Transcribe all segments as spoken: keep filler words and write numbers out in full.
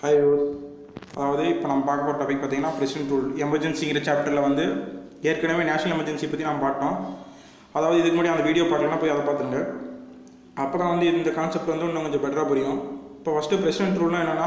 Hi அதாவது இப்போ நம்ம பார்க்க போகிற டாபிக் பார்த்தீங்கன்னா பிரசிடென்ட் ரூல் எமர்ஜென்சிங்கிற சாப்டரில் வந்து ஏற்கனவே நேஷனல் எமர்ஜென்சி பற்றி நம்ம பார்த்தோம். அதாவது இதுக்கு முன்னாடி அந்த வீடியோ பார்க்கலன்னா போய் அதை பார்த்துருங்க. அப்போ தான் வந்து இந்த கான்செப்ட் வந்து இன்னும் கொஞ்சம் பெட்டராக புரியும். இப்போ ஃபஸ்ட்டு பிரசிடென்ட் ரூல்னால் என்னென்னா,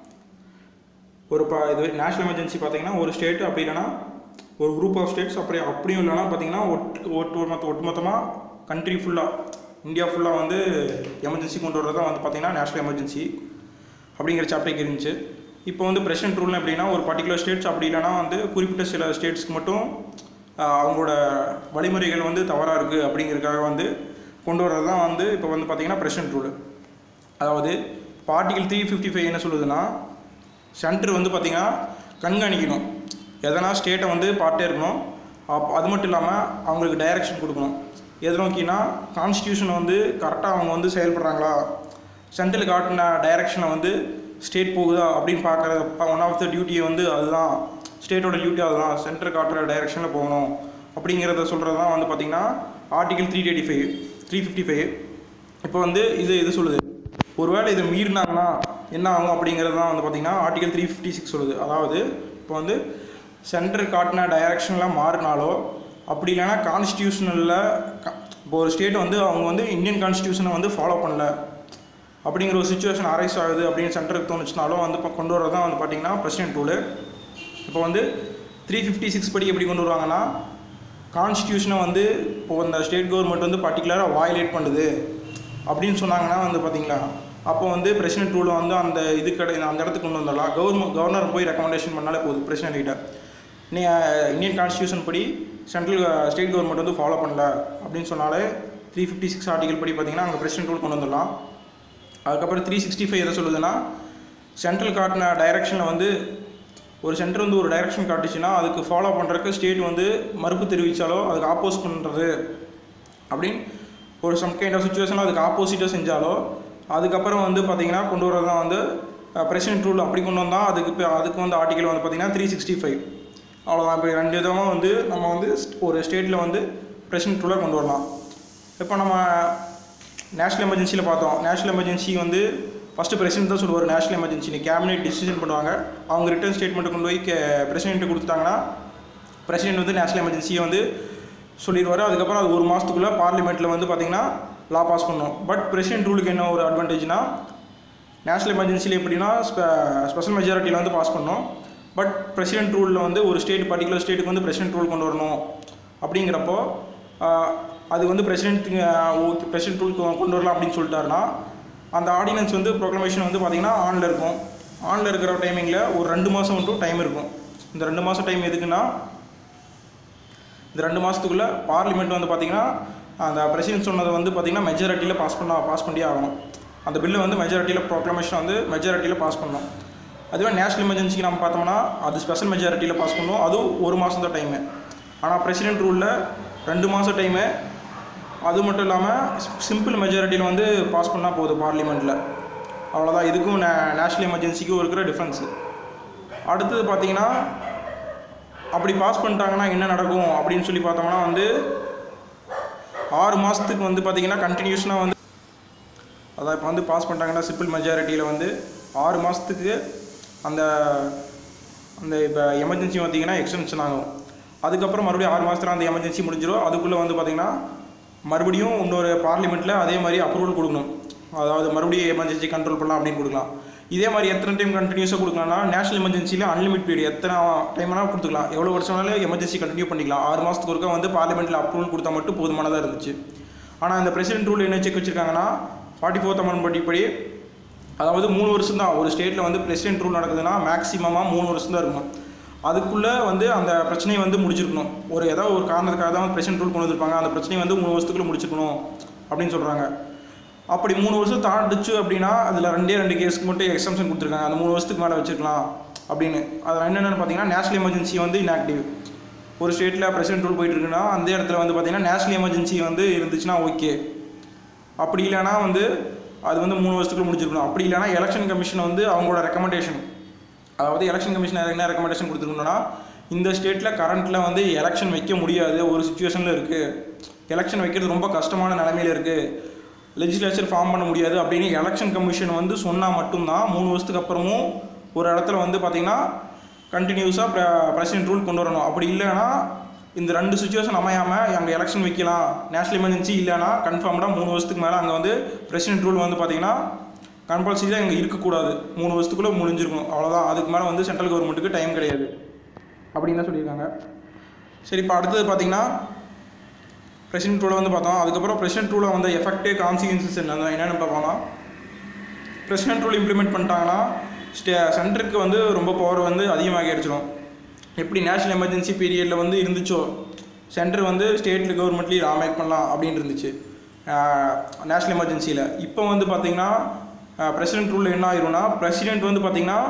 ஒரு பா இது நேஷனல் எமர்ஜென்சி பார்த்தீங்கன்னா ஒரு ஸ்டேட்டு அப்படி இல்லைனா ஒரு குரூப் ஆஃப் ஸ்டேட்ஸ் அப்படி அப்படியும் இல்லைனா பார்த்தீங்கன்னா ஒட்டு ஒட்டு மொத்த ஒட்டுமொத்தமாக கண்ட்ரி ஃபுல்லாக இந்தியா ஃபுல்லாக வந்து எமர்ஜென்சி கொண்டு வரது தான் வந்து பார்த்திங்கன்னா நேஷனல் எமர்ஜென்சி அப்படிங்கிற சாப்டருக்கு இருந்துச்சு. இப்போ வந்து பிரசிடென்ட் ரூல் எப்படின்னா, ஒரு பர்டிகுலர் ஸ்டேட்ஸ் அப்படி இல்லைனா வந்து குறிப்பிட்ட சில ஸ்டேட்ஸ்க்கு மட்டும் அவங்களோட வழிமுறைகள் வந்து தவறாக இருக்குது அப்படிங்கிறதுக்காக வந்து கொண்டு வரது தான் வந்து இப்போ வந்து பார்த்திங்கன்னா பிரசிடென்ட் ரூல். அதாவது இப்போ ஆர்டிகல் த்ரீ ஃபிஃப்டி ஃபைவ் என்ன சொல்லுதுன்னா, சென்டர் வந்து பார்த்திங்கன்னா கண்காணிக்கணும், எதனா ஸ்டேட்டை வந்து பார்த்தே இருக்கணும். அப் அது மட்டும் இல்லாமல் அவங்களுக்கு டைரக்ஷன் கொடுக்கணும். எது நோக்கினா, கான்ஸ்டியூஷனை வந்து கரெக்டாக அவங்க வந்து செயல்படுறாங்களா, சென்ட்ரல் காட்டின டைரக்ஷனை வந்து ஸ்டேட் போகுதா அப்படின்னு பார்க்குற ஒன் ஆஃப் த டியூட்டியை வந்து அதுதான் ஸ்டேட்டோட டியூட்டி, அதுதான் சென்ட்ரல் காட்டுற டைரக்ஷனில் போகணும் அப்படிங்கிறத சொல்கிறது தான் வந்து பார்த்திங்கன்னா article three eighty five three fifty five இப்போ வந்து இது இது சொல்லுது. ஒருவேளை இதை மீறினாங்கன்னா என்ன ஆகும் அப்படிங்கிறது தான் வந்து பார்த்திங்கன்னா ஆர்டிகல் த்ரீ ஃபிஃப்டி சிக்ஸ் சொல்லுது. அதாவது இப்போ வந்து சென்ட்ரல் காட்டின டைரக்ஷனில் மாறினாலோ அப்படி இல்லைனா கான்ஸ்டியூஷனில் இப்போ ஒரு ஸ்டேட் வந்து அவங்க வந்து இந்தியன் கான்ஸ்டியூஷனை வந்து ஃபாலோ பண்ணல அப்படிங்கிற ஒரு சுச்சுவேஷன் அரைஸ் ஆகுது அப்படின்னு சென்டருக்கு தோணுச்சுனாலும் வந்து இப்போ கொண்டு வரது தான் வந்து பார்த்திங்கன்னா பிரசிடென்ட் ரூலு. இப்போ வந்து த்ரீ ஃபிஃப்டி சிக்ஸ் படி எப்படி கொண்டு வருவாங்கன்னா, கான்ஸ்டியூஷனை வந்து இப்போது இந்த ஸ்டேட் கவர்மெண்ட் வந்து பர்டிகுலராக வயலேட் பண்ணுது அப்படின்னு சொன்னாங்கன்னா வந்து பார்த்திங்களா, அப்போ வந்து பிரசிடென்ட் ரூலை வந்து அந்த இது கடை அந்த இடத்துக்கு கொண்டு வந்துடலாம். கவர்மெண்ட் கவர்னர் போய் ரெக்கமெண்டேஷன் பண்ணாலே போகுது பிரசிடென்ட் கிட்ட, நீ இந்தியன் கான்ஸ்டியூஷன் படி சென்ட்ரல் ஸ்டேட் கவர்மெண்ட் வந்து ஃபாலோ பண்ணல அப்படின்னு சொன்னாலே த்ரீ ஃபிஃப்டி சிக்ஸ் ஆர்டிகல் படி பார்த்திங்கன்னா அங்கே பிரசிடென்ட் ரூல் கொண்டு வந்துடலாம். அதுக்கப்புறம் த்ரீ சிக்ஸ்டி ஃபைவ் எதை சொல்லுதுன்னா, சென்ட்ரல் காட்டின டைரக்ஷனில் வந்து ஒரு சென்டர் வந்து ஒரு டைரக்ஷன் காட்டுச்சுன்னா அதுக்கு ஃபாலோ பண்ணுறதுக்கு ஸ்டேட் வந்து மறுப்பு தெரிவித்தாலோ அதுக்கு ஆப்போஸ் பண்ணுறது அப்படின்னு ஒரு சம் கைண்ட் ஆஃப் சுச்சுவேஷனில் அதுக்கு ஆப்போசிட்டாக செஞ்சாலோ அதுக்கப்புறம் வந்து பார்த்திங்கன்னா கொண்டு வரது தான் வந்து பிரசிடென்ட் ரூல். அப்படி கொண்டு வந்தால் அதுக்கு இப்போ அதுக்கு வந்து ஆர்டிகல் வந்து பார்த்திங்கன்னா த்ரீ சிக்ஸ்டி ஃபைவ் அவ்வளோதான். இப்போ ரெண்டு விதமாக வந்து நம்ம வந்து ஒரு ஸ்டேட்டில் வந்து பிரசிடென்ட் ரூலை கொண்டு வரலாம். இப்போ நம்ம நேஷ்னல் எமர்ஜென்சியில் பார்த்தோம். நேஷ்னல் எமர்ஜென்சி வந்து ஃபஸ்ட்டு பிரசிடென்ட் தான் சொல்லுவார் நேஷ்னல் எமர்ஜென்சி. கேபினெட் டிசிஷன் பண்ணுவாங்க, அவங்க ரிட்டர்ன் ஸ்டேட்மெண்ட்டை கொண்டு போய் கே பிரசிடென்ட்டு கொடுத்துட்டாங்கன்னா பிரசிடென்ட் வந்து நேஷ்னல் எமர்ஜென்சியை வந்து சொல்லிடுவார். அதுக்கப்புறம் அது ஒரு மாதத்துக்குள்ளே பார்லிமெண்ட்டில் வந்து பார்த்திங்கன்னா லா பாஸ் பண்ணணும். பட் பிரசிடென்ட் ரூலுக்கு என்ன ஒரு அட்வான்டேஜ்னா, நேஷ்னல் எமர்ஜென்சியில் எப்படின்னா ஸ்பெ ஸ்பெஷல் மெஜாரிட்டியில் வந்து பாஸ் பண்ணணும். பட் பிரசிடென்ட் ரூலில் வந்து ஒரு ஸ்டேட் பர்டிகுலர் ஸ்டேட்டுக்கு வந்து பிரசிடென்ட் ரூல் கொண்டு வரணும் அப்படிங்கிறப்போ அது வந்து பிரசிடென்ட் ஓகே பிரசிடென்ட் ரூல் கொண்டு வரலாம் அப்படின்னு சொல்லிட்டாருன்னா, அந்த ஆர்டினன்ஸ் வந்து ப்ரொக்ளமேஷன் வந்து பார்த்திங்கன்னா ஆனில் இருக்கும். ஆனில் இருக்கிற டைமிங்கில் ஒரு ரெண்டு மாதம் மட்டும் டைம் இருக்கும். இந்த ரெண்டு மாதம் டைம் எதுக்குன்னா, இந்த ரெண்டு மாதத்துக்குள்ளே பார்லிமெண்ட் வந்து பார்த்திங்கன்னா அந்த பிரசிடென்ட் சொன்னதை வந்து பார்த்திங்கன்னா மெஜாரிட்டியில் பாஸ் பண்ண பாஸ் பண்ணியே ஆகணும். அந்த பில்லை வந்து மெஜாரிட்டியில் ப்ரொக்ளமேஷன் வந்து மெஜாரிட்டியில் பாஸ் பண்ணணும். அதுவே நேஷ்னல் எமர்ஜென்சிக்கு நம்ம பார்த்தோம்னா அது ஸ்பெஷல் மெஜாரிட்டியில் பாஸ் பண்ணணும், அதுவும் ஒரு மாதம் தான் டைமு. ஆனால் பிரசிடென்ட் ரூலில் ரெண்டு மாதம் டைமு, அது மட்டும் இல்லாமல் சிம்பிள் மெஜாரிட்டியில் வந்து பாஸ் பண்ணால் போதும் பார்லிமெண்ட்டில். அவ்வளோதான். இதுக்கும் நே நேஷ்னல் எமர்ஜென்சிக்கும் இருக்கிற டிஃப்ரென்ஸு. அடுத்தது பார்த்திங்கன்னா, அப்படி பாஸ் பண்ணிட்டாங்கன்னா என்ன நடக்கும் அப்படின்னு சொல்லி பார்த்தோம்னா வந்து ஆறு மாதத்துக்கு வந்து பார்த்திங்கன்னா கண்டினியூஷனாக வந்து அதான் இப்போ வந்து பாஸ் பண்ணிட்டாங்கன்னா சிம்பிள் மெஜாரிட்டியில் வந்து ஆறு மாதத்துக்கு அந்த அந்த இப்போ எமர்ஜென்சி பார்த்திங்கன்னா எக்ஸ்டென்ஷன் ஆகும். அதுக்கப்புறம் மறுபடியும் ஆறு மாதத்தில் அந்த எமர்ஜென்சி முடிஞ்சிடும். அதுக்குள்ளே வந்து பார்த்திங்கன்னா மறுபடியும் இன்னொரு பார்லிமெண்ட்டில் அதே மாதிரி அப்ரூவல் கொடுக்கணும். அதாவது மறுபடியும் எமர்ஜென்சி கண்ட்ரோல் பண்ணலாம் அப்படின்னு கொடுக்கலாம். இதே மாதிரி எத்தனை டைம் கண்டினியூஸாக கொடுக்கலாம்னா, நேஷனல் எமர்ஜென்சியில் அன்லிமிட் பீரியட் எத்தனை டைம்னால் கொடுத்துக்கலாம், எவ்வளோ வருஷம்னாலும் எமர்ஜென்சி கண்டினியூ பண்ணிக்கலாம். ஆறு மாதத்துக்கு ஒருக்கா வந்து பார்லிமெண்ட்டில் அப்ரூவல் கொடுத்தா மட்டும் போதுமானதாக இருந்துச்சு. ஆனால் இந்த பிரசிடென்ட் ரூல் என்ன செக் வச்சுருக்காங்கன்னா, ஃபார்ட்டி ஃபோர்த் அமெண்ட்மெண்ட் படி அதாவது மூணு வருஷம் தான் ஒரு ஸ்டேட்டில் வந்து பிரசிடென்ட் ரூல் நடக்குதுன்னா மேக்ஸிமமாக மூணு வருஷம் தான் இருக்கணும். அதுக்குள்ளே வந்து அந்த பிரச்சனையை வந்து முடிச்சிருக்கணும். ஒரு ஏதாவது ஒரு காரணத்துக்காக தான் பிரசிடென்ட் ரூல் கொண்டு வந்திருப்பாங்க, அந்த பிரச்சனையை வந்து மூணு வருஷத்துக்குள்ளே முடிச்சிருக்கணும் அப்படின்னு சொல்கிறாங்க. அப்படி மூணு வருஷம் தாண்டிச்சு அப்படின்னா அதில் ரெண்டே ரெண்டு கேஸுக்கு மட்டும் எக்ஸம்ஷன் கொடுத்துருக்காங்க, அந்த மூணு வருஷத்துக்கு மேலே வச்சுருக்கலாம் அப்படின்னு. அது என்னென்னு பார்த்தீங்கன்னா, நேஷனல் எமர்ஜென்சி வந்து இன்ஆக்டிவ். ஒரு ஸ்டேட்டில் பிரசிடென்ட் ரூல் போயிட்டு இருக்குன்னா அந்த இடத்துல வந்து பார்த்திங்கன்னா நேஷனல் எமர்ஜென்சி வந்து இருந்துச்சுன்னா ஓகே. அப்படி இல்லைனா வந்து அது வந்து மூணு வருஷத்துக்குள்ள முடிச்சிருக்கணும். அப்படி இல்லைனா எலெக்ஷன் கமிஷன் வந்து அவங்களோட ரெக்கமெண்டேஷன், அதாவது எலெக்ஷன் கமிஷன் என்ன ரெக்கமெண்டேஷன் கொடுத்துருக்கணும்னா, இந்த ஸ்டேட்டில் கரண்ட்டில் வந்து எலெக்ஷன் வைக்க முடியாது, ஒரு சுச்சுவேஷனில் இருக்குது, எலெக்ஷன் வைக்கிறது ரொம்ப கஷ்டமான நிலைமையில் இருக்குது, லெஜிஸ்லேச்சர் ஃபார்ம் பண்ண முடியாது அப்படின்னு எலெக்ஷன் கமிஷன் வந்து சொன்னால் மட்டும்தான் மூணு வருஷத்துக்கு அப்புறமும் ஒரு இடத்துல வந்து பார்த்திங்கன்னா கண்டினியூஸாக ப்ர பிரசிடென்ட் ரூல் கொண்டு வரணும். அப்படி இல்லைன்னா இந்த ரெண்டு சுச்சுவேஷன் அமையாமல் அங்கே எலெக்ஷன் வைக்கலாம், நேஷனல் எமர்ஜென்சி இல்லைன்னா கன்ஃபார்ம்டாக மூணு வருஷத்துக்கு மேலே அங்கே வந்து பிரசிடென்ட் ரூல் வந்து பார்த்திங்கன்னா கம்பல்சரியாக இங்கே இருக்கக்கூடாது, மூணு வருஷத்துக்குள்ளே முடிஞ்சிருக்கணும், அவ்வளோதான். அதுக்கு மேலே வந்து சென்ட்ரல் கவர்மெண்ட்டுக்கு டைம் கிடையாது அப்படின்னு தான் சொல்லியிருக்காங்க. சரி, இப்போ அடுத்தது பார்த்திங்கன்னா பிரசிடென்ட் ரூலை வந்து பார்த்தோம். அதுக்கப்புறம் பிரசிடென்ட் ரூலை வந்து எஃபெக்டிவ் கான்சிக்வன்சஸ் என்ன என்னென்னு பார்ப்போம்னா, பிரசிடென்ட் ரூல் இம்ப்ளிமெண்ட் பண்ணிட்டாங்கன்னா ஸ்டே சென்டருக்கு வந்து ரொம்ப பவர் வந்து அதிகமாகி அடிச்சிடும். எப்படி நேஷ்னல் எமர்ஜென்சி பீரியடில் வந்து இருந்துச்சோ சென்டர் வந்து ஸ்டேட் கவர்மெண்ட்லேயும் லா மேக் பண்ணலாம் அப்படின்னு இருந்துச்சு நேஷ்னல் எமர்ஜென்சியில். இப்போ வந்து பார்த்திங்கன்னா பிரசிடென்ட் ரூலில் என்ன ஆயிரும்னா, பிரசிடென்ட் வந்து பார்த்திங்கன்னா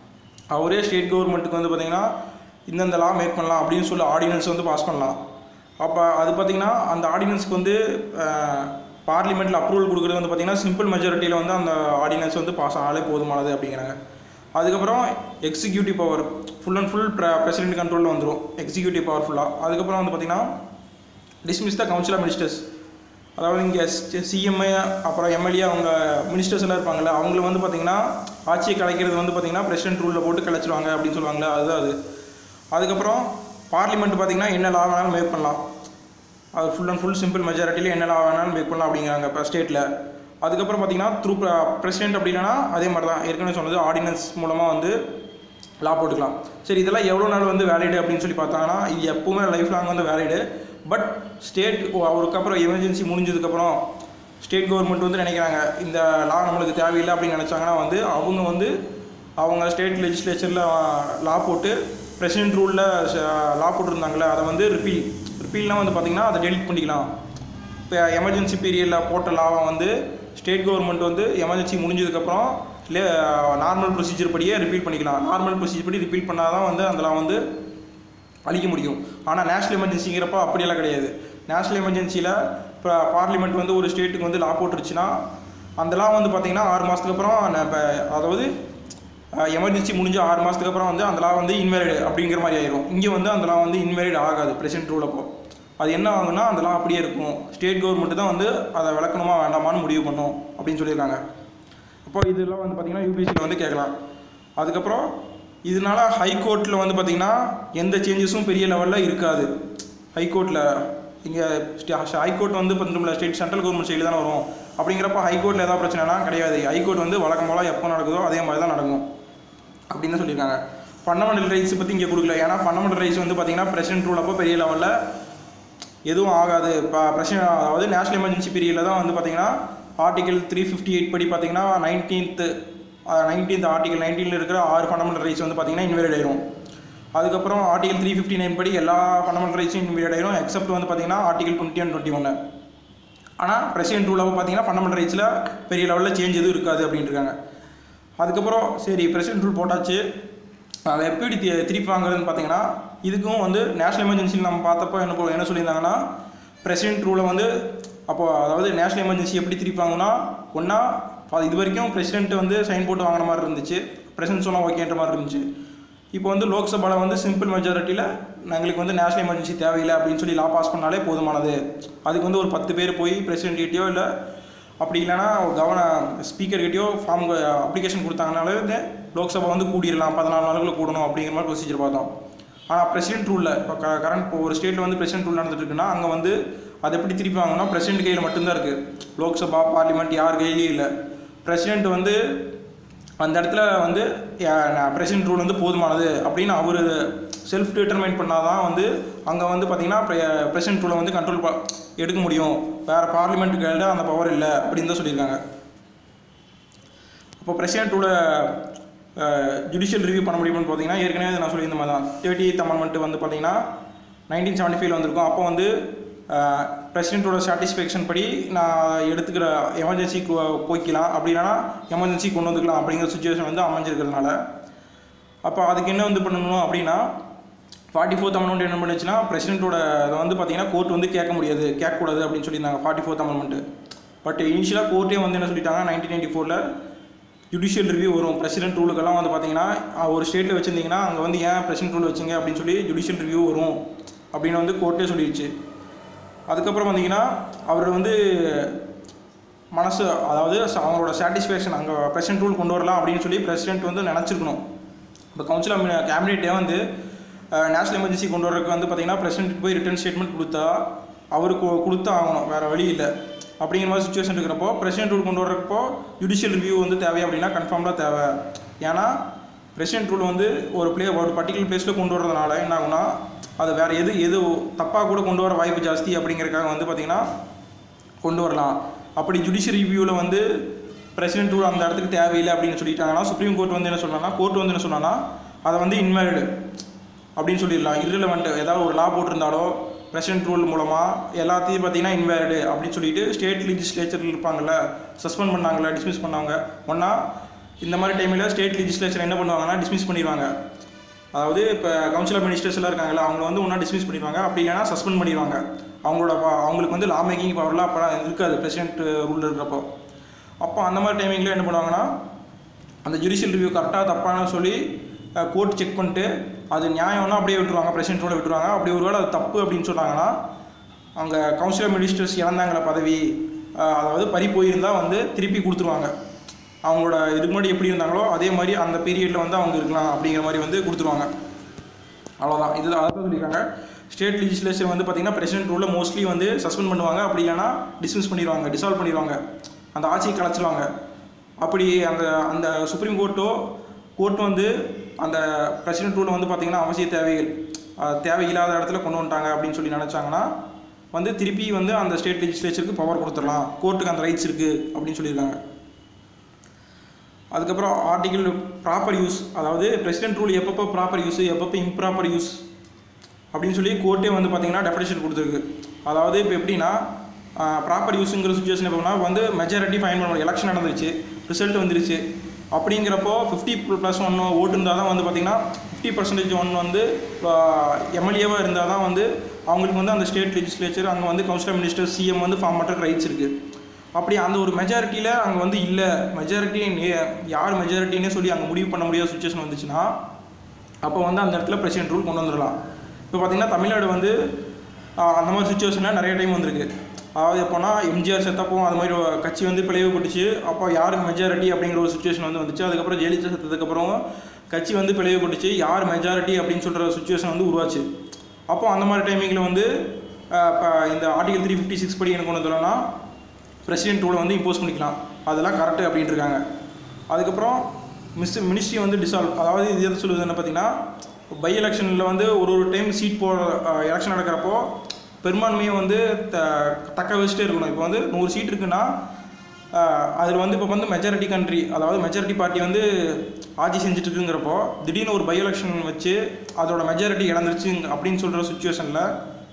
அவரே ஸ்டேட் கவர்மெண்ட்டுக்கு வந்து பார்த்திங்கன்னா இந்தந்த லா மேக் பண்ணலாம் அப்படின்னு சொல்லி ஆர்டினன்ஸ் வந்து பாஸ் பண்ணலாம். அப்போ அது பார்த்திங்கன்னா அந்த ஆர்டினன்ஸ்க்கு வந்து பார்லிமெண்ட்டில் அப்ரூவல் கொடுக்குறது வந்து பார்த்திங்கன்னா சிம்பிள் மெஜாரிட்டியில் வந்து அந்த ஆர்டினன்ஸ் வந்து பாஸ் ஆனாலே போதுமானது அப்படிங்கிறாங்க. அதுக்கப்புறம் executive power full and full president கண்ட்ரோலில் வந்துடும், எக்ஸிக்யூட்டிவ் பவர் ஃபுல்லாக. அதுக்கப்புறம் வந்து பார்த்திங்கன்னா dismiss the council of ministers, அதாவது இங்கே சிஎம்ஏ அப்புறம் எம்எல்ஏ அவங்க மினிஸ்டர்ஸ் எல்லாம் இருப்பாங்கள்ல, அவங்கள வந்து பார்த்திங்கன்னா ஆட்சியை கலைக்கிறது வந்து பார்த்திங்கன்னா பிரசிடென்ட் ரூலில் போட்டு கலைச்சிடுவாங்க அப்படின்னு சொல்லுவாங்களே, அதுதான் அது. அதுக்கப்புறம் பார்லிமெண்ட் பார்த்திங்கன்னா என்ன லா வேணாலும் மேக் பண்ணலாம், அது ஃபுல் அண்ட் ஃபுல் சிம்பிள் மெஜாரிட்டியில் என்ன லா வேணாலும் மேக் பண்ணலாம் அப்படிங்கிறாங்க இப்போ ஸ்டேட்டில். அதுக்கப்புறம் பார்த்திங்கன்னா த்ரூ பிரசிடென்ட் அப்படின்னா அதே மாதிரி தான் ஏற்கனவே சொன்னது, ஆர்டினன்ஸ் மூலமாக வந்து லா போட்டுக்கலாம். சரி, இதெல்லாம் எவ்வளோ நாள் வந்து வேலிடு அப்படின்னு சொல்லி பார்த்தாங்கன்னா இது எப்போவுமே லைஃப் லாங் வந்து வேலிடு. பட் ஸ்டேட் அவருக்கப்புறம் எமர்ஜென்சி முடிஞ்சதுக்கப்புறம் ஸ்டேட் கவர்மெண்ட் வந்து நினைக்கிறாங்க இந்த லா நம்மளுக்கு தேவையில்லை அப்படின்னு நினச்சாங்கன்னா வந்து அவங்க வந்து அவங்க ஸ்டேட் லெஜிஸ்லேச்சரில் லா போட்டு பிரசிடென்ட் ரூலில் லா போட்டிருந்தாங்களே அதை வந்து ரிப்பீல் ரிப்பீல்னால் வந்து பார்த்திங்கன்னா அதை டெலிட் பண்ணிக்கலாம். இப்போ எமர்ஜென்சி பீரியடில் போட்ட லாவை வந்து ஸ்டேட் கவர்மெண்ட் வந்து எமர்ஜென்சி முடிஞ்சதுக்கப்புறம் இல்லை நார்மல் ப்ரொசீஜர் படியே ரிப்பீல் பண்ணிக்கலாம். நார்மல் ப்ரொசீஜர் படி ரிப்பீல் பண்ணால் தான் வந்து அந்த லா வந்து அழிக்க முடியும். ஆனால் நேஷ்னல் எமர்ஜென்சிங்கிறப்போ அப்படியெல்லாம் கிடையாது. நேஷ்னல் எமர்ஜென்சியில் இப்போ பார்லிமெண்ட் வந்து ஒரு ஸ்டேட்டுக்கு வந்து லா போட்டுருச்சுன்னா அந்த லா வந்து பார்த்திங்கன்னா ஆறு மாதத்துக்கு அப்புறம் இப்போ அதாவது எமர்ஜென்சி முடிஞ்ச ஆறு மாதத்துக்கு அப்புறம் வந்து அந்த லா வந்து இன்வேலிடு அப்படிங்கிற மாதிரி ஆயிடும். இங்கே வந்து அந்த லா வந்து இன்வேலிட் ஆகாது பிரசிடென்ட் ரூல். அப்போ அது என்ன ஆகுன்னா அந்த லா அப்படியே இருக்கும், ஸ்டேட் கவர்மெண்ட்டு தான் வந்து அதை விளக்கணுமா வேண்டாமான்னு முடிவு பண்ணும் அப்படின்னு சொல்லியிருக்காங்க. அப்போ இதெல்லாம் வந்து பார்த்திங்கன்னா யூபிஎஸ்சியில் வந்து கேட்கலாம். அதுக்கப்புறம் இதனால ஹைகோர்ட்டில் வந்து பார்த்திங்கன்னா எந்த சேஞ்சஸும் பெரிய லெவலில் இருக்காது. ஹைகோர்ட்டில் இங்கே ஹைகோர்ட் வந்து பண்ணுறோம்ல ஸ்டேட் சென்ட்ரல் கவர்மெண்ட் சைடில் தானே வரும். அப்படிங்கிறப்ப ஹைகோர்ட்டில் ஏதாவது பிரச்சனைனா கிடையாது, ஹைகோர்ட் வந்து வழக்கம் போல் எப்போ நடக்குதோ அதே மாதிரி தான் நடக்கும் அப்படின்னு தான் சொல்லியிருக்காங்க. ஃபண்டமெண்டல் ரைட்ஸ் பற்றி இங்கே கொடுக்கல, ஏன்னா ஃபண்டமெண்டல் ரைட்ஸ் வந்து பார்த்திங்கன்னா பிரசிடென்ட் ரூல் அப்போ பெரிய லெவலில் எதுவும் ஆகாது. இப்போ பிரச்சனை அதாவது நேஷ்னல் எமர்ஜென்சி பீரியடில் தான் வந்து பார்த்திங்கன்னா ஆர்டிகல் த்ரீ ஃபிஃப்டி எயிட் படி பார்த்திங்கன்னா நைன்டீன்த்து நைன்டீன்த் ஆர்டிகல் நைன்டீனில் இருக்கிற ஆறு ஃபண்டமெண்டல் ரைட்ஸ் வந்து பார்த்திங்கன்னா இன்வேலிட் ஆயிரும். அதுக்கப்புறம் ஆர்டிகல் த்ரீ ஃபிஃப்டி நைன் படி எல்லா ஃபண்டமெண்டல் ரைட்ஸும் இன்வேலிட் ஆயிரும் எக்ஸப்ட் வந்து பார்த்திங்கன்னா ஆர்டிகல் டுவெண்ட்டி ஒன் டுவெண்ட்டி ஒன்று. ஆனால் பிரசிடென்ட் ரூலில் பார்த்திங்கன்னா ஃபண்டமெண்டல் ரைட்ஸில் பெரிய லெவலில் சேஞ்ச் எதுவும் இருக்காது அப்படின்ட்டு இருக்காங்க. அதுக்கப்புறம் சரி பிரசிடென்ட் ரூல் போட்டாச்சு, அதை எப்படி திருப்பி வாங்குறதுன்னு பார்த்திங்கன்னா இதுக்கும் வந்து நேஷ்னல் எமர்ஜென்சியில் நம்ம பார்த்தப்போ என்ன என்ன சொல்லியிருந்தாங்கன்னா பிரசிடென்ட் ரூலை வந்து அப்போது அதாவது நேஷ்னல் எமர்ஜென்சி எப்படி திருப்பி வாங்கினா ஒன்றா இது வரைக்கும் பிரசிடென்ட் வந்து சைன் போட்டு வாங்குற மாதிரி இருந்துச்சு, பிரசிடென்ட் சொன்னால் ஓகேன்ற மாதிரி இருந்துச்சு. இப்போ வந்து லோக்சபாவில் வந்து சிம்பிள் மெஜாரிட்டியில் எங்களுக்கு வந்து நேஷ்னல் எமர்ஜென்சி தேவையில்லை அப்படின்னு சொல்லி லா பாஸ் பண்ணாலே போதுமானது. அதுக்கு வந்து ஒரு பத்து பேர் போய் பிரசிடென்ட் கிட்டேயோ இல்லை அப்படி இல்லைனா கவர்ன ஸ்பீக்கர்கிட்டயோ ஃபார்ம் அப்ளிகேஷன் கொடுத்தாங்கனாலே வந்து லோக்சபா வந்து கூடிடலாம், பதினாலு நாளுக்குள்ள கூடணும் அப்படிங்கிற மாதிரி ப்ரொசீஜர் பார்த்தோம். ஆனால் பிரசிடென்ட் ரூலில் இப்போ க கரண்ட் இப்போ ஒரு ஸ்டேட்டில் வந்து பிரசிடென்ட் ரூல் நடந்துட்டு இருக்குன்னா அங்கே வந்து அதை எப்படி திருப்பி வாங்கினா பிரசிடென்ட் கையில் மட்டும்தான் இருக்குது, லோக்சபா பார்லிமெண்ட் யார் கையிலையும் இல்லை. பிரசிடென்ட் வந்து அந்த இடத்துல வந்து பிரசிடென்ட் ரூல் வந்து போதுமானது அப்படின்னு அவர் செல்ஃப் டிட்டர்மைன் பண்ணால் தான் வந்து அங்கே வந்து பார்த்திங்கன்னா பிரசிடென்ட் ரூலை வந்து கண்ட்ரோல் ப எடுக்க முடியும், வேறு பார்லிமெண்ட் கையில் அந்த பவர் இல்லை அப்படின்னு தான் சொல்லியிருக்காங்க. அப்போ பிரசிடென்ட் ரூலை ஜுடிஷியல் ரிவ்யூ பண்ண முடியும்னு பார்த்தீங்கன்னா ஏற்கனவே நான் சொல்லியிருந்த மாதிரி தான் தேர்ட்டி எய்த் அமெண்ட்மெண்ட் வந்து பார்த்திங்கன்னா நைன்டீன் செவன்ட்டி ஃபைவ்ல வந்திருக்கும். அப்போ வந்து பிரசிடென்ட்டோட சாட்டிஸ்ஃபேக்ஷன் படி நான் எடுத்துக்கிற எமர்ஜென்சி போய்க்கலாம், அப்படின்னா எமர்ஜென்சி கொண்டு வந்துக்கலாம் அப்படிங்கிற சுச்சுவேஷன் வந்து அமைஞ்சிருக்கிறதுனால அப்போ அதுக்கு என்ன வந்து பண்ணணும் அப்படின்னா ஃபார்ட்டி ஃபோர்த் அமெண்ட்மெண்ட் என்ன பண்ணுச்சுன்னா பிரசிடென்ட்டோட அதை வந்து பார்த்திங்கன்னா கோர்ட் வந்து கேட்க முடியாது கேட்கக்கூடாது அப்படின்னு சொல்லியிருந்தாங்க ஃபார்ட்டி ஃபோர்த் அமெண்ட்மெண்ட். பட் இனிஷியலாக கோர்ட்டே வந்து என்ன சொல்லிட்டாங்க நைன்டீன் நைன்ட்டி ஃபோரில் ஜுடிஷியல் ரிவ்யூ வரும் பிரசிடென்ட் ரூலுக்கெல்லாம் வந்து பார்த்திங்கன்னா ஒரு ஸ்டேட்டில் வச்சுருந்தீங்கன்னா அங்கே வந்து ஏன் பிரசிடென்ட் ரூல் வச்சுங்க அப்படின்னு சொல்லி ஜுடிஷியல் ரிவ்யூ வரும் அப்படின்னு வந்து கோர்ட்டே சொல்லிடுச்சு. அதுக்கப்புறம் பார்த்திங்கன்னா அவர் வந்து மனசு அதாவது அவங்களோட சாட்டிஸ்ஃபேக்ஷன் அங்கே பிரசிடென்ட் ரூல் கொண்டு வரலாம் அப்படின்னு சொல்லி பிரசிடென்ட் வந்து நினச்சிருக்கணும். இப்போ கவுன்சில் ஆஃப் கேபினெட்டே வந்து நேஷனல் எமர்ஜென்சி கொண்டு வரதுக்கு வந்து பார்த்திங்கன்னா பிரசிடென்ட் போய் ரிட்டன் ஸ்டேட்மெண்ட் கொடுத்தா அவருக்கு கொடுத்தா ஆகணும், வேறு வழி இல்லை. அப்படிங்கிற மாதிரி சுச்சுவேஷன் இருக்கிறப்போ பிரசிடென்ட் ரூல் கொண்டு வரப்போ ஜுடிஷியல் ரிவ்யூ வந்து தேவை அப்படின்னா கன்ஃபார்மாக தேவை. ஏன்னா பிரசிடென்ட் ரூல் வந்து ஒரு பிளே ஒரு பர்டிகுலர் பிளேஸில் கொண்டு வரதுனால என்ன ஆகுனா அது வேறு எது எது தப்பாக கூட கொண்டு வர வாய்ப்பு ஜாஸ்தி அப்படிங்கிறக்காக வந்து பார்த்திங்கன்னா கொண்டு வரலாம். அப்படி ஜுடிஷியல் ரிவ்யூவில் வந்து பிரசிடென்ட் ரூல் அந்த இடத்துக்கு தேவையில்லை அப்படின்னு சொல்லிட்டாங்கன்னா சுப்ரீம் கோர்ட் வந்து என்ன சொன்னாங்கன்னா கோர்ட் வந்து என்ன சொன்னான்னா அதை வந்து இன்வேலிடு அப்படின்னு சொல்லிடலாம். irrelevant ஏதாவது ஒரு லா போட்டிருந்தாலோ பிரசிடென்ட் ரூல் மூலமாக எல்லாத்தையும் பார்த்தீங்கன்னா இன்வேலிடு அப்படின்னு சொல்லிட்டு ஸ்டேட் லெஜிஸ்லேச்சரில் இருப்பாங்கள்ல, சஸ்பெண்ட் பண்ணாங்களே, டிஸ்மிஸ் பண்ணாங்க. ஒன்றா இந்த மாதிரி டைமில் ஸ்டேட் லெஜிஸ்லேச்சர் என்ன பண்ணுவாங்கன்னா டிஸ்மிஸ் பண்ணிடுவாங்க. அதாவது இப்போ கவுன்சில் ஆஃப் மினிஸ்டர்ஸ் எல்லாம் இருக்காங்களா, அவங்கள வந்து ஒன்றா டிஸ்மிஸ் பண்ணிடுவாங்க. அப்படி இல்லைன்னா சஸ்பெண்ட் பண்ணிடுவாங்க. அவங்களோட அவங்களுக்கு வந்து லா மேக்கிங் பவர்லாம் அப்போ இருக்காது பிரசிடென்ட் ரூல் இருக்கிறப்போ. அப்போ அந்த மாதிரி டைமிங்கில் என்ன பண்ணுவாங்கன்னா அந்த ஜுடிஷியல் ரிவ்யூ கரெக்டாக தப்பான சொல்லி கோர்ட் செக் பண்ணிட்டு அது நியாயம்னா அப்படியே விட்டுருவாங்க, பிரசிடென்ட் ரூலை விட்டுருவாங்க. அப்படி ஒருவேளை அது தப்பு அப்படின்னு சொன்னாங்கன்னா அங்கே கவுன்சில் ஆஃப் மினிஸ்டர்ஸ் இறந்தாங்கள பதவி, அதாவது பறி போயிருந்தால் வந்து திருப்பி கொடுத்துருவாங்க. அவங்களோட இதுக்கு முன்னாடி எப்படி இருந்தாங்களோ அதே மாதிரி அந்த பீரியடில் வந்து அவங்க இருக்கலாம் அப்படிங்கிற மாதிரி வந்து கொடுத்துருவாங்க. அவ்வளோதான். இது அதை தான் சொல்லியிருக்காங்க. ஸ்டேட் லெஜிஸ்லேச்சர் வந்து பார்த்திங்கன்னா பிரசிடென்ட் ரூலில் மோஸ்ட்லி வந்து சஸ்பெண்ட் பண்ணுவாங்க, அப்படி இல்லைன்னா டிஸ்மிஸ் பண்ணிடுவாங்க, டிசால்வ் பண்ணிடுவாங்க, அந்த ஆட்சியை கலைச்சிடுவாங்க. அப்படி அந்த அந்த சுப்ரீம் கோர்ட்டோ கோர்ட் வந்து அந்த பிரசிடென்ட் ரூலை வந்து பார்த்திங்கன்னா அவசிய தேவைகள் தேவையில்லாத இடத்துல கொண்டு வந்துட்டாங்க அப்படின்னு சொல்லி நினச்சாங்கன்னா வந்து திருப்பி வந்து அந்த ஸ்டேட் லெஜிஸ்லேச்சருக்கு பவர் கொடுத்துடலாம், கோர்ட்டுக்கு அந்த ரைட்ஸ் இருக்குது அப்படின்னு சொல்லியிருக்காங்க. அதுக்கப்புறம் ஆர்டிகிள் ப்ராப்பர் யூஸ், அதாவது பிரசிடென்ட் ரூல் எப்பப்போ ப்ராப்பர் யூஸ் எப்பப்போ இம்ப்ராப்பர் யூஸ் அப்படின்னு சொல்லி கோர்ட்டே வந்து பார்த்திங்கன்னா டெஃபினேஷன் கொடுத்துருக்கு. அதாவது இப்போ எப்படின்னா ப்ராப்பர் யூஸுங்கிற சுச்சுவேஷன் எப்போனா வந்து மெஜாரிட்டி ஃபைன் பண்ண எலெக்ஷன் நடந்துருச்சு, ரிசல்ட் வந்துருச்சு. அப்படிங்கிறப்போ ஃபிஃப்டி ப்ளஸ் ஒன்று ஓட்டு இருந்தால் தான் வந்து பார்த்திங்கன்னா ஃபிஃப்டி பர்சன்டேஜ் ஒன்று வந்து எம்எல்ஏவாக இருந்தால் தான் வந்து அவங்களுக்கு வந்து அந்த ஸ்டேட் லெஜிஸ்லேச்சர் அங்கே வந்து கவுன்சில் ஆஃப் மினிஸ்டர் சிஎம் வந்து ஃபார்ம் பண்ணுறதுக்கு ரைட்ஸ் இருக்குது. அப்படி அந்த ஒரு மெஜாரிட்டியில் அங்கே வந்து இல்லை, மெஜாரிட்டி யார் மெஜாரிட்டின்னே சொல்லி அங்கே முடிவு பண்ண முடியாத சுச்சுவேஷன் வந்துச்சுன்னா அப்போ வந்து அந்த இடத்துல பிரசிடென்ட் ரூல் கொண்டு வந்துடலாம். இப்போ பார்த்திங்கன்னா தமிழ்நாடு வந்து அந்த மாதிரி சுச்சுவேஷனில் நிறைய டைம் வந்திருக்கு. அதாவது எப்போனா எம்ஜிஆர் செத்தப்போ அது மாதிரி கட்சி வந்து பிளவுபட்டுச்சு, அப்போ யாருக்கு மெஜாரிட்டி அப்படிங்கிற ஒரு சுச்சுவேஷன் வந்து வந்துச்சு. அதுக்கப்புறம் ஜெயலலிதா செத்ததுக்கப்புறம் கட்சி வந்து பிளவுபட்டுச்சு, யார் மெஜாரிட்டி அப்படின்னு சொல்கிற சுச்சுவேஷன் வந்து உருவாச்சு. அப்போ அந்த மாதிரி டைமிங்கில் வந்து இப்போ இந்த ஆர்டிகல் த்ரீ ஃபிஃப்டி சிக்ஸ் படி என்ன கொண்டு வந்துடலாம்னா பிரசிடென்ட் ரூலை வந்து இம்போஸ் பண்ணிக்கலாம், அதெல்லாம் கரெக்டு அப்படின்ட்டு இருக்காங்க. அதுக்கப்புறம் மிஸ் மினிஸ்ட்ரி வந்து டிசால்வ், அதாவது இது எது சொல்லுவது என்ன பார்த்திங்கன்னா பை எலெக்ஷனில் வந்து ஒரு ஒரு டைம் சீட் போட எலெக்ஷன் நடக்கிறப்போ பெரும்பான்மையை வந்து த தக்க வச்சுட்டே இருக்கணும். இப்போ வந்து நூறு சீட் இருக்குன்னா அதில் வந்து இப்போ வந்து மெஜாரிட்டி கண்ட்ரி, அதாவது மெஜாரிட்டி பார்ட்டி வந்து ஆட்சி செஞ்சுட்டு இருக்குங்கிறப்போ திடீர்னு ஒரு பை எலெக்ஷன் வச்சு அதோட மெஜாரிட்டி இழந்துருச்சு அப்படின்னு சொல்கிற சுச்சுவேஷனில்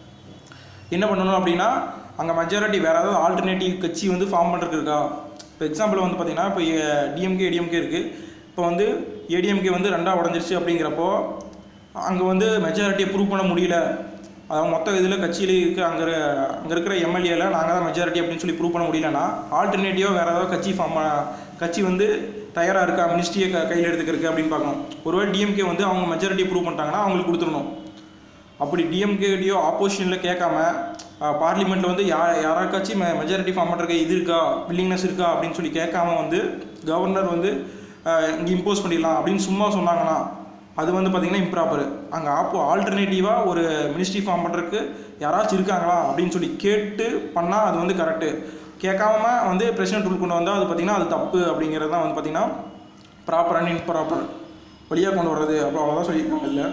என்ன பண்ணணும் அப்படின்னா அங்கே மெஜாரிட்டி வேறு ஏதாவது ஆல்டர்னேட்டிவ் கட்சி வந்து ஃபார்ம் பண்ணுறதுக்கு இருக்கா. இப்போ எக்ஸாம்பிள் வந்து பார்த்திங்கன்னா இப்போ டிஎம்கே ஏடிஎம்கே இருக்குது. இப்போ வந்து ஏடிஎம்கே வந்து ரெண்டாக உடஞ்சிருச்சு அப்படிங்கிறப்போ அங்கே வந்து மெஜாரிட்டியை ப்ரூவ் பண்ண முடியல, அதாவது மொத்த இதில் கட்சியிலே இருக்குது அங்கே அங்கே இருக்கிற எம்எல்ஏல நாங்கள் தான் மெஜாரிட்டி அப்படின்னு சொல்லி ப்ரூவ் பண்ண முடியலன்னா ஆல்டர்னேட்டிவாக வேறு ஏதாவது கட்சி ஃபார்ம் கட்சி வந்து தயாராக இருக்கா மினிஸ்ட்ரியை க கையில் எடுத்துக்கிறதுக்கு அப்படின்னு பார்க்கணும். ஒருவேளை டிஎம்கே வந்து அவங்க மெஜாரிட்டி ப்ரூவ் பண்ணிட்டாங்கன்னா அவங்களுக்கு கொடுத்துடணும். அப்படி டிஎம்கேடியோ ஆப்போசிஷனில் கேட்காம பார்லிமெண்ட்டில் வந்து யா யாராக்காச்சும் மெ மெஜாரிட்டி ஃபார்ம் பண்ணுறதுக்கு இது இருக்கா வில்லிங்னஸ் இருக்கா அப்படின்னு சொல்லி கேட்காம வந்து கவர்னர் வந்து இங்கே இம்போஸ் பண்ணிடலாம் அப்படின்னு சும்மா சொன்னாங்கன்னா அது வந்து பார்த்திங்கன்னா இம்ப்ராப்பர். அங்கே ஆப்போ ஆல்டர்னேட்டிவாக ஒரு மினிஸ்ட்ரி ஃபார்ம் பண்ணுறதுக்கு யாராச்சும் இருக்காங்களா அப்படின்னு சொல்லி கேட்டு பண்ணால் அது வந்து கரெக்டு. கேட்காம வந்து பிரசிடென்ட் ரூல் கொண்டு வந்தால் அது பார்த்திங்கன்னா அது தப்பு அப்படிங்கிறது தான் வந்து பார்த்திங்கன்னா ப்ராப்பர் அண்ட் இம்ப்ராப்பர் வழியாக கொண்டு வர்றது. அப்போ அவ்வளோதான் சொல்லியிருக்காங்க இல்லை.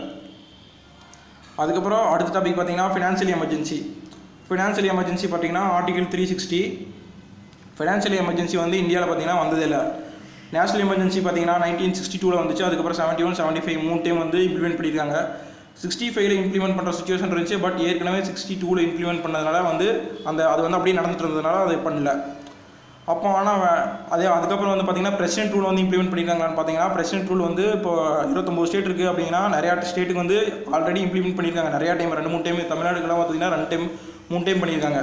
அதுக்கப்புறம் அடுத்த டாபிக் பார்த்திங்கன்னா ஃபினான்ஷியல் எமர்ஜென்சி. ஃபினான்ஷியல் எமர்ஜென்சி பார்த்திங்கன்னா article three sixty financial emergency வந்து இந்தியாவில் பார்த்திங்கன்னா வந்ததே இல்லை. நேஷனல் எமர்ஜென்சி பார்த்திங்கன்னா நைன்டீன் சிக்ஸ்டி டூவில் வந்துச்சு. அதுக்கப்புறம் செவன்ட்டி ஒன் செவன்ட்டி ஃபைவ் மூணு டைம் வந்து இம்ப்ளிமெண்ட் பண்ணியிருக்காங்க. சிக்ஸ்டி ஃபைவ்ல இம்ப்ளிமெண்ட் பண்ணுற சுச்சுவேஷன் இருந்துச்சு. பட் ஏற்கனவே சிக்ஸ்டி டூவில் இம்ப்ளிமெண்ட் பண்ணதுனால வந்து அந்த அது வந்து அப்படியே நடந்துட்டு இருந்ததுனால அதை பண்ணல. அப்போ ஆனால் அதே அதுக்கப்புறம் வந்து பார்த்திங்கன்னா பிரசிடென்ட் ரூல் வந்து இம்ப்ளிமெண்ட் பண்ணியிருக்காங்களான்னு பார்த்தீங்கன்னா பிரசிடென்ட் ரூல் வந்து இப்போ இருபத்தொம்பது ஸ்டேட் இருக்குது அப்படின்னா நிறையா ஸ்டேட்டுக்கு வந்து ஆல்ரெடி இம்ப்ளிமெண்ட் பண்ணியிருக்காங்க நிறையா டைம், ரெண்டு மூணு டைம். தமிழ்நாடுக்கெல்லாம் பார்த்திங்கன்னா ரெண்டு டைம் மூணு டைம் பண்ணியிருக்காங்க.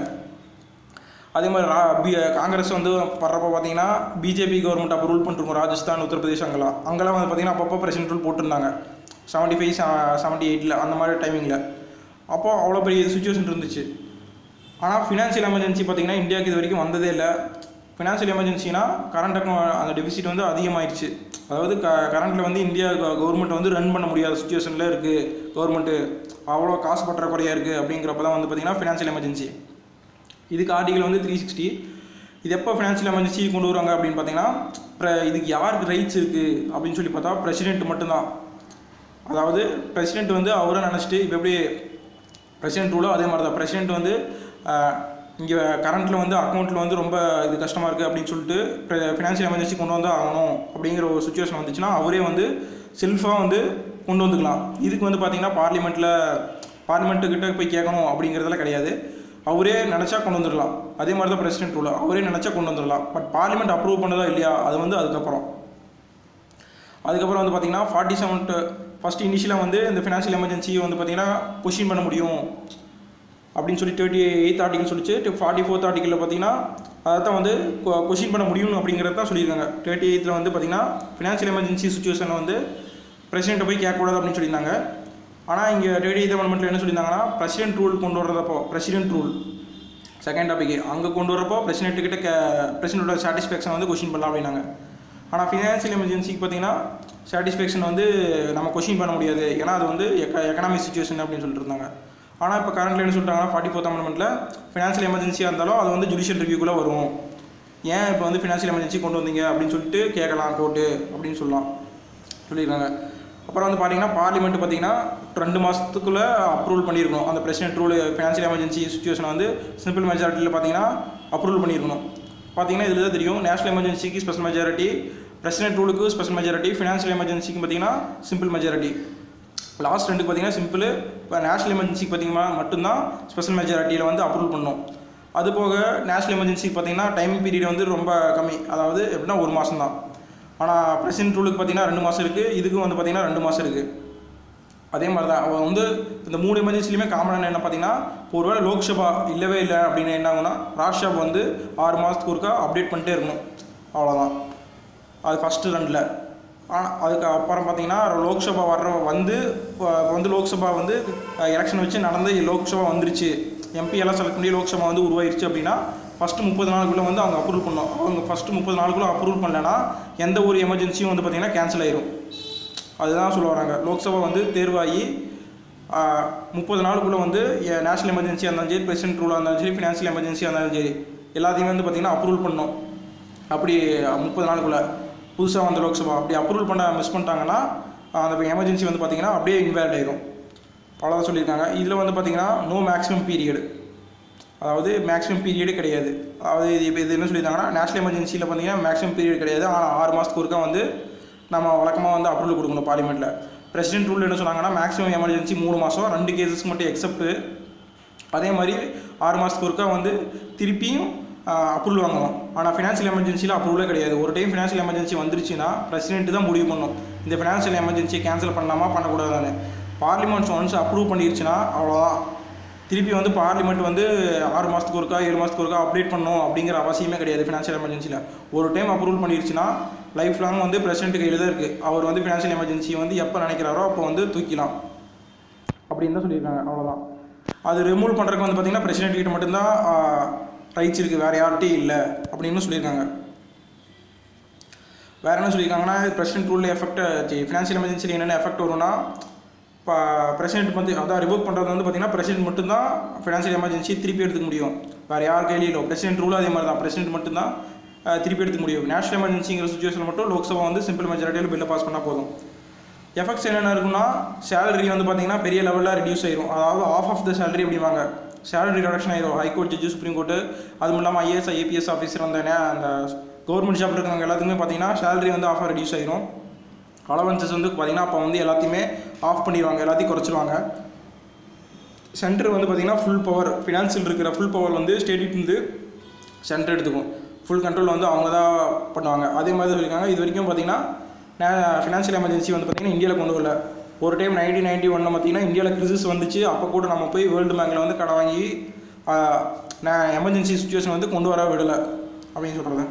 அதே மாதிரி ரா பி காங்கிரஸ் வந்து வர்றப்போ பார்த்தீங்கன்னா பிஜேபி கவர்மெண்ட் அப்போ ரூல் பண்ணிருக்கோம் ராஜஸ்தான் உத்தரப்பிரதேஷ் அங்கெல்லாம் அங்கெல்லாம் வந்து பார்த்திங்கன்னா அப்பப்போ பிரசிடென்ட் ரூல் போட்டிருந்தாங்க செவன்ட்டி ஃபைவ் செவன்ட்டி எயிட்டில் அந்த மாதிரி டைமிங்கில். அப்போது அவ்வளோ பெரிய சுச்சுவேஷன் இருந்துச்சு. ஆனால் ஃபினான்ஷியல் எமர்ஜென்சி பார்த்திங்கன்னா இந்தியாவுக்கு இது வரைக்கும் வந்ததே இல்லை. ஃபினான்ஷியல் எமர்ஜென்சினா கரண்ட் அக்கௌண்ட் அந்த டெபிசிட் வந்து அதிகமாகிடுச்சு, அதாவது க கரண்ட்டில் வந்து இந்தியா கவர்மெண்ட் வந்து ரன் பண்ண முடியாத சுச்சுவேஷனில் இருக்குது, கவர்மெண்ட்டு அவ்வளோ காசு பற்றாக்குறையாக இருக்குது அப்படிங்கிறப்ப தான் வந்து பார்த்திங்கன்னா ஃபினான்ஷியல் எமர்ஜென்சி. இதுக்கு ஆர்டிகல் வந்து த்ரீ சிக்ஸ்டி. இது எப்போ ஃபினான்ஷியல் எமர்ஜென்சி கொண்டு வருவாங்க அப்படின்னு பார்த்தீங்கன்னா, இப்போ இதுக்கு யாருக்கு ரைட்ஸ் இருக்குது அப்படின்னு சொல்லி பார்த்தா பிரசிடென்ட் மட்டும்தான். அதாவது பிரசிடென்ட் வந்து அவரை நினச்சிட்டு இப்போ எப்படி பிரசிடென்ட் ரூலோ அதே மாதிரி தான். பிரசிடென்ட் வந்து இங்கே கரண்ட்டில் வந்து அக்கௌண்ட்டில் வந்து ரொம்ப இது கஷ்டமாக இருக்குது அப்படின்னு சொல்லிட்டு ஃபினான்ஷியல் எமர்ஜென்சி கொண்டு வந்து ஆகணும் அப்படிங்கிற ஒரு சுச்சுவேஷன் வந்துச்சுன்னா அவரே வந்து செல்ஃபாக வந்து கொண்டு வந்துக்கலாம். இதுக்கு வந்து பார்த்திங்கன்னா பார்லிமெண்ட்டில் பார்லிமெண்ட்டுக்கிட்ட போய் கேட்கணும் அப்படிங்கிறதெல்லாம் கிடையாது, அவரே நினச்சா கொண்டு வந்துடலாம். அதே மாதிரி தான் பிரசிடென்ட் ரூல், அவரே நினச்சா கொண்டு வந்துடலாம். பட் பார்லிமெண்ட் அப்ரூவ் பண்ணதா இல்லையா அது வந்து அதுக்கப்புறம் அதுக்கப்புறம் வந்து பார்த்திங்கன்னா ஃபார்ட்டி செவன் ஃபஸ்ட்டு இனிஷியலாக வந்து இந்த ஃபினான்ஷியல் எமர்ஜென்சி வந்து பார்த்திங்கன்னா கொஷின் பண்ண முடியும் அப்படின்னு சொல்லி தேர்ட்டி எயித் ஆர்டிகல் சொல்லிச்சு. ஃபார்ட்டி ஃபோர்த் ஆர்டிகளில் பார்த்தீங்கன்னா அதை தான் வந்து கொஷின் பண்ண முடியும் அப்படிங்கிறத தான் சொல்லியிருக்காங்க. தேர்ட்டி எயித்தில் வந்து பார்த்திங்கன்னா ஃபினான்ஷியல் எமர்ஜென்சி சுச்சுவேஷனில் வந்து பிரசிடென்ட்டை போய் கேட்கக்கூடாது அப்படின்னு சொல்லியிருந்தாங்க. ஆனால் இங்கே தேர்ட்டி எயித் அமெண்ட்மெண்ட்டில் என்ன சொல்லியிருந்தாங்கன்னா பிரசிடென்ட் ரூல் கொண்டு வர்றதப்போ பிரசிடென்ட் ரூல் செகண்ட் டாபிக் அங்கே கொண்டு வரப்போ பிரசிடென்ட்டுக்கிட்ட கே பிரசிடென்ட்டோட சாட்டிஸ்ஃபேக்ஷன் வந்து கொஷின் பண்ணலாம் அப்படின்னாங்க. ஆனால் ஃபினான்ஷியல் எமர்ஜென்சிக்கு பார்த்தீங்கன்னா சாட்டிஸ்ஃபேக்ஷன் வந்து நம்ம கொஷின் பண்ண முடியாது, ஏன்னா அது வந்து எக்க எக்கனாமிக் சுச்சுவேஷன் அப்படின்னு சொல்லிட்டு இருந்தாங்க. ஆனால் இப்போ கரண்ட்டில் என்ன சொல்லிட்டாங்கன்னா ஃபார்ட்டி ஃபோர்த் அமெண்ட்மெண்ட்டில் ஃபினான்ஷியல் எமர்ஜென்சியாக இருந்தாலும் அது வந்து ஜுடிஷியல் ரிவ்யூக்குள்ளே வரும். ஏன் இப்போ வந்து ஃபினான்ஷியல் எமர்ஜென்சி கொண்டு வந்தீங்க அப்படின்னு சொல்லிட்டு கேட்கலாம் கோர்ட்டு அப்படின்னு சொல்லலாம் சொல்லியிருக்காங்க. அப்புறம் வந்து பார்த்தீங்கன்னா பார்லிமெண்ட் பார்த்தீங்கன்னா ரெண்டு மாதத்துக்குள்ளே அப்ரூவல் பண்ணியிருக்கணும். அந்த பிரசிடென்ட் ரூல் ஃபினான்ஷியல் எமர்ஜென்சி சுச்சுவேஷனை வந்து சிம்பிள் மெஜாரிட்டியில் பார்த்தீங்கன்னா அப்ரூவல் பண்ணியிருக்கணும். பார்த்தீங்கன்னா இதில் தான் தெரியும், நேஷனல் எமர்ஜென்சிக்கு ஸ்பெஷல் மெஜாரிட்டி, பிரசிடென்ட் ரூலுக்கு ஸ்பெஷல் மெஜாரிட்டி, ஃபினான்ஷியல் எமர்ஜென்சிக்கு பார்த்தீங்கன்னா சிம்பிள் மெஜாரிட்டி. லாஸ்ட் ரெண்டுக்கு பார்த்தீங்கன்னா சிம்பிள், இப்போ நேஷனல் எமர்ஜென்சிக்கு பார்த்தீங்கன்னா மட்டும்தான் ஸ்பெஷல் மெஜாரிட்டியில் வந்து அப்ரூவல் பண்ணணும். அது போக நேஷனல் எமர்ஜென்சிக்கு பார்த்தீங்கன்னா டைம் பீரியட் வந்து ரொம்ப கம்மி, அதாவது எப்படின்னா ஒரு மாதம் தான். ஆனால் பிரசிடென்ட் ரூலுக்கு பார்த்தீங்கன்னா ரெண்டு மாதம் இருக்குது, இதுக்கும் வந்து பார்த்தீங்கன்னா ரெண்டு மாதம் இருக்குது. அதே மாதிரி தான் அவன் வந்து இந்த மூணு எமர்ஜென்சிலையுமே காமனான என்ன பார்த்தீங்கன்னா, ஒருவேளை லோக்சபா இல்லவே இல்லை அப்படின்னு என்ன ஆகுனா ராஜ்யசபா வந்து ஆறு மாதத்துக்கு ஒருக்கா அப்டேட் பண்ணிட்டே இருக்கணும், அவ்வளோதான். அது ஃபஸ்ட்டு ரெண்டில். ஆனால் அதுக்கு அப்புறம் பார்த்தீங்கன்னா லோக்சபா வர்ற வந்து வந்து லோக்சபா வந்து எலெக்ஷன் வச்சு நடந்து லோக்சபா வந்துருச்சு, எம்பி எல்லாம் செலக்ட் பண்ணி லோக்சபா வந்து உருவாயிருச்சு அப்படின்னா ஃபஸ்ட்டு முப்பது நாளுக்குள்ளே வந்து அவங்க அப்ரூவல் பண்ணணும். அவங்க ஃபஸ்ட்டு முப்பது நாளுக்குள்ளே அப்ரூவல் பண்ணலைன்னா எந்த ஒரு எமர்ஜென்சியும் வந்து பார்த்திங்கன்னா கேன்சல் ஆயிரும். அதுதான் சொல்ல வராங்க. லோக்சபா வந்து தேர்வாகி முப்பது நாளுக்குள்ளே வந்து நேஷனல் எமர்ஜென்சியாக இருந்தாலும் சரி, பிரசிடென்ட் ரூலாக இருந்தாலும் சரி, ஃபினான்ஷியல் எமர்ஜென்சியாக இருந்தாலும் சரி, எல்லாத்தையுமே வந்து பார்த்திங்கன்னா அப்ரூவல் பண்ணணும். அப்படி முப்பது நாளுக்குள்ளே புதுசாக வந்த லோக்சபா அப்படி அப்ரூவல் பண்ண மிஸ் பண்ணிட்டாங்கன்னா அந்த எமர்ஜென்சி வந்து பார்த்திங்கன்னா அப்படியே இன்வேலிட் ஆயிரும். அவ்வளோதான் சொல்லியிருக்காங்க. இதில் வந்து பார்த்திங்கன்னா நோ மேக்ஸிமம் பீரியடு, அதாவது மேக்ஸிமம் பீரியடு கிடையாது. அதாவது இது இப்போ இது என்ன சொல்லியிருக்காங்கன்னா நேஷனல் எமர்ஜென்சியில் பார்த்தீங்கன்னா மேக்ஸிமம் பீரியட் கிடையாது, ஆனால் ஆறு மாதத்துக்கு ஒருக்கா வந்து நம்ம வழக்கமாக வந்து அப்ரூவல் கொடுக்கணும் பார்லிமெண்ட்டில். பிரசிடென்ட் ரூல் என்ன சொன்னாங்கன்னா மேக்ஸிமம் எமர்ஜென்சி மூணு மாதம், ரெண்டு கேஸஸ்க்கு மட்டும் எக்ஸப்ட்டு. அதே மாதிரி ஆறு மாதத்துக்கு ஒருக்கா வந்து திருப்பியும் அப்ரூவல் வாங்கணும். ஆனால் ஃபினான்ஷியல் எமர்ஜென்சியில் அப்ரூவலே கிடையாது. ஒரு டைம் ஃபினான்ஷியல் எமர்ஜென்சி வந்துருச்சுன்னா பிரசிடென்ட் தான் முடிவு பண்ணணும் இந்த ஃபினான்ஷியல் எமர்ஜென்சியை கேன்சல் பண்ணலாமா பண்ணக்கூடாதான்னு. பார்லிமெண்ட்ஸ் ஒன்ஸ் அப்ரூவ் பண்ணிடுச்சுன்னா அவ்வளோதான். திருப்பி வந்து பார்லிமெண்ட் வந்து ஆறு மாதத்துக்கு ஒருக்கா ஏழு மாதத்துக்கு ஒருக்கா அப்டேட் பண்ணணும் அப்படிங்கிற அவசியமே கிடையாது ஃபினான்ஷியல் எமர்ஜென்சியில். ஒரு டைம் அப்ரூவல் பண்ணிடுச்சுன்னா லைஃப் லாங் வந்து பிரசிடென்ட் கையில் தான் இருக்குது. அவர் வந்து ஃபினான்ஷியல் எமர்ஜென்சி வந்து எப்போ நினைக்கிறாரோ அப்போ வந்து தூக்கிலாம் அப்படின்னு தான் சொல்லியிருக்காங்க. அவ்வளோதான். அது ரிமூவ் பண்ணுறதுக்கு வந்து பார்த்திங்கன்னா பிரசிடென்ட் கிட்ட மட்டும்தான் ரைட்ஸ் இருக்குது, வேறு யார்கிட்டையும் இல்லை அப்படின்னு சொல்லியிருக்காங்க. வேறு என்ன சொல்லியிருக்காங்கன்னா பிரசிடென்ட் ரூலில் எஃபெக்ட் ஃபினான்ஷியல் எமர்ஜென்சியில் என்னென்ன எஃபெக்ட் வரும்னா, இப்போ பிரசிடென்ட் வந்து அதான் ரிவோக் பண்ணுறது வந்து பார்த்திங்கன்னா பிரசிடென்ட் மட்டும்தான் ஃபினான்ஷியல் எமர்ஜென்சி திருப்பி எடுத்துக்க முடியும், வேறு யார் கையிலும் இல்லை. பிரசிடென்ட் ரூலும் அதே மாதிரி தான், பிரசிடென்ட் மட்டும்தான் திருப்பி எடுத்துக்க முடியும். நேஷனல் எமர்ஜென்சிங்கிற சுச்சுவேஷன் மட்டும் லோக்சபா வந்து சிம்பிள் மெஜாரிட்டியில் பில்லை பாஸ் பண்ணால் போதும். எஃபெக்ட்ஸ் என்னென்ன இருக்குன்னா, சேலரி வந்து பார்த்திங்கன்னா பெரிய லெவலில் ரெடியூஸ் ஆயிரும், அதாவது ஆஃப் ஆஃப் த சேலரி அப்படிவாங்க, சேலரி ரிடக்ஷன் ஆயிரும். ஹைகோர்ட் ஜட்ஜு, சுப்ரீம் கோர்ட்டு, அதுவும் இல்லாமல் ஐஏஎஸ் ஐபிஎஸ் ஆஃபீஸர் வந்தேனே அந்த கவர்மெண்ட் ஜாப் இருக்கிறவங்க எல்லாத்துக்குமே பார்த்திங்கன்னா சேலரி வந்து ஆஃபாக ரெடியூஸ் ஆயிரும். அலவன்சஸ் வந்து பார்த்திங்கன்னா அப்போ வந்து எல்லாத்தையுமே ஆஃப் பண்ணிடுவாங்க, எல்லாத்தையும் குறைச்சிடுவாங்க. சென்டர் வந்து பார்த்திங்கன்னா ஃபுல் பவர், ஃபினான்ஷியல் இருக்கிற ஃபுல் பவர் வந்து ஸ்டேட் வந்து சென்டர் எடுத்துக்கும், ஃபுல் கண்ட்ரோல் வந்து அவங்க தான் பண்ணுவாங்க. அதே மாதிரி சொல்லியிருக்காங்க. இது வரைக்கும் பார்த்திங்கன்னா ஃபினான்ஷியல் எமர்ஜென்சி வந்து பார்த்திங்கன்னா இந்தியாவில் கொண்டு வரல. ஒரு டைம் நைன்டீன் நைன்டி ஒன்னில் பார்த்திங்கன்னா இந்தியாவில் கிரிசிஸ் வந்துச்சு, அப்போ கூட நம்ம போய் வேர்ல்டு பேங்கில் வந்து கடன் வாங்கி நான் எமர்ஜென்சி சுச்சுவேஷன் வந்து கொண்டு வர விடலை அப்படின்னு சொல்கிறது.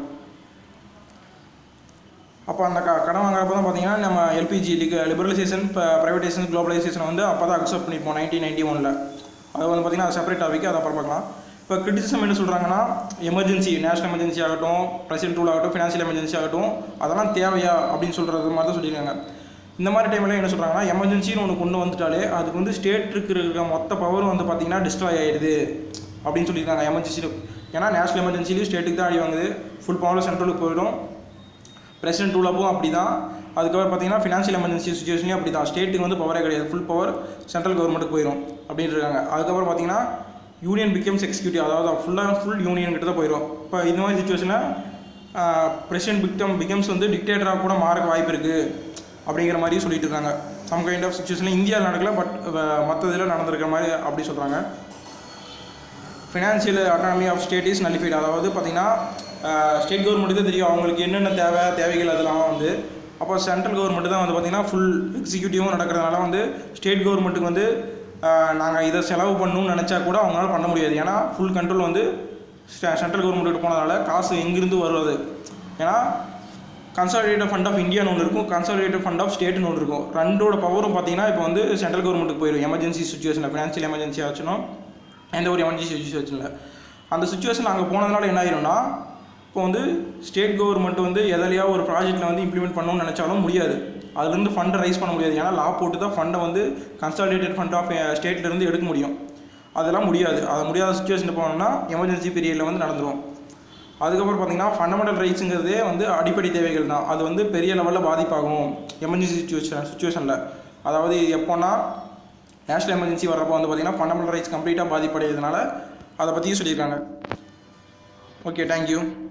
அப்போ அந்த க கடன் வாங்குறப்ப தான் பார்த்திங்கன்னா நம்ம எல்பிஜி லிபரலைசேஷன், இப்போ ப்ரைவேடைசேஷன், குளோபலைசேஷன் வந்து அப்போ தான் அக்செப்ட் பண்ணிப்போம் நைன்டீன் நைன்டி ஒனில். அது வந்து பார்த்திங்கன்னா அது செப்பரேட் டாபிக், அதை அப்புறம் பார்க்கலாம். இப்போ கிரிட்டிசிசம் என்ன சொல்கிறாங்கன்னா எமர்ஜென்சி நேஷனல் எமர்ஜென்சி ஆகட்டும் பிரசிடென்ட் ரூல் ஆகட்டும் ஃபினான்ஷியல் எமர்ஜென்சி ஆகட்டும் அதெல்லாம் தேவையா அப்படின்னு சொல்கிறது மாதிரி தான் சொல்லியிருக்காங்க. இந்த மாதிரி டைமில் என்ன சொல்கிறாங்கன்னா எமர்ஜென்சின்னு ஒன்று கொண்டு வந்துட்டாலே அதுக்கு வந்து ஸ்டேட்டுக்கு இருக்கிற மொத்த பவரும் வந்து பார்த்திங்கன்னா டிஸ்ட்ராய் ஆகிடுது அப்படின்னு சொல்லியிருக்காங்க எமர்ஜென்சி. ஏன்னா நேஷனல் எமர்ஜென்சிலையும் ஸ்டேட்டுக்கு தான் அடி வாங்குது, ஃபுல் பவர் சென்ட்ரலுக்கு போயிடும். பிரசிடென்ட் ரூல் அப்பவும் அப்படி தான். அதுக்கப்புறம் பார்த்தீங்கன்னா ஃபினான்ஷியல் எமர்ஜென்சி சுச்சுவேஷன்லேயும் அப்படி தான். ஸ்டேட்டுக்கு வந்து பவரே கிடையாது, ஃபுல் பவர் சென்ட்ரல் கவர்மெண்ட்டுக்கு போயிடும் அப்படின்னு இருக்காங்க. அதுக்கப்புறம் பார்த்தீங்கன்னா யூனியன் பிகம்ஸ் எக்ஸிக்யூட்டிவ், அதாவது ஃபுல்லாக ஃபுல் யூனியன் கிட்ட தான் போயிடும். இப்போ இந்த மாதிரி சுச்சுவேஷனில் பிரசிடென்ட் பிகம் பிகம்ஸ் வந்து டிக்டேட்டராக கூட மாறக்க வாய்ப்பு இருக்குது அப்படிங்கிற மாதிரி சொல்லிட்டு இருக்காங்க. சம் கைண்ட் ஆஃப் சுச்சுவேஷனில் இந்தியாவில் நடக்கல, பட் மற்ற இதில் நடந்திருக்கிற மாதிரி அப்படி சொல்கிறாங்க. Financial autonomy of state is nullified, அதாவது பார்த்திங்கன்னா ஸ்டேட் கவர்மெண்ட்டு தான் தெரியும் அவங்களுக்கு என்னென்ன தேவை தேவைகள் அதெல்லாம் வந்து. அப்போ சென்ட்ரல் கவர்மெண்ட்டு தான் வந்து பார்த்திங்கன்னா ஃபுல் எக்ஸிக்யூட்டிவும் நடக்கிறதுனால வந்து ஸ்டேட் கவர்மெண்ட்டுக்கு வந்து நாங்கள் இதை செலவு பண்ணணும்னு நினச்சா கூட அவங்களால பண்ண முடியாது. ஏன்னா ஃபுல் கண்ட்ரோல் வந்து சென்ட்ரல் கவர்மெண்ட்டுக்கு போனதால காசு எங்கிருந்து வருவது. ஏன்னா கன்சாலிடேட்டட் ஃபண்ட் ஆஃப் இந்தியான்னு ஒன்று இருக்கும், கன்சாலிடேட்டட் ஃபண்ட் ஆஃப் ஸ்டேட்னு ஒன்று இருக்கும். ரெண்டோட பவரும் பார்த்திங்கன்னா இப்போ வந்து சென்ட்ரல் கவர்மெண்ட்டுக்கு போயிடும். எமர்ஜென்சி சுச்சுவேஷனில் ஃபினான்ஷியல் எமர்ஜென்சி ஆச்சுன்னா எந்த ஒரு எமர்ஜென்சி சுச்சுவேஷனில் அந்த சுச்சுவேஷன் அங்கே போனதுனால என்ன ஆயிரும்னா இப்போ வந்து ஸ்டேட் கவர்மெண்ட் வந்து எதிலையா ஒரு ப்ராஜெக்ட்டில் வந்து இம்ப்ளிமெண்ட் பண்ணணும்னு நினச்சாலும் முடியாது, அதுலேருந்து ஃபண்டை ரைஸ் பண்ண முடியாது. ஏன்னா லா போட்டு தான் ஃபண்டை வந்து கன்சாலிடேட்டட் ஃபண்ட் ஆஃப் ஸ்டேட்லேருந்து எடுக்க முடியும். அதெல்லாம் முடியாது. அது முடியாத சுச்சுவேஷன் போனோம்னா எமர்ஜென்சி பீரியடில் வந்து நடந்துடும். அதுக்கப்புறம் பார்த்திங்கன்னா ஃபண்டமெண்டல் ரைட்ஸுங்கிறதே வந்து அடிப்படை தேவைகள் தான். அது வந்து பெரிய லெவலில் பாதிப்பாகும் எமர்ஜென்சி சுச்சுவேஷன் சுச்சுவேஷனில். அதாவது எப்போன்னா நேஷனல் எமர்ஜென்சி வர்றப்போ வந்து பார்த்திங்கன்னா ஃபண்டமெண்டல் ரைட்ஸ் கம்ப்ளீட்டாக பாதிப்படைகிறதுனால அதை பற்றியும் சொல்லியிருக்காங்க. Okay, thank you.